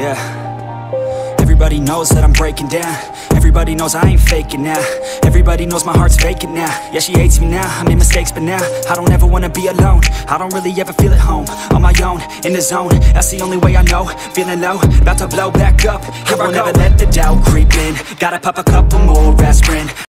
Yeah. Everybody knows that I'm breaking down. Everybody knows I ain't faking now. Everybody knows my heart's vacant now. Yeah, she hates me now, I made mistakes but now I don't ever wanna be alone. I don't really ever feel at home. On my own, in the zone, that's the only way I know. Feeling low, about to blow back up. Here I won't ever let the doubt creep in. Gotta pop a couple more aspirin.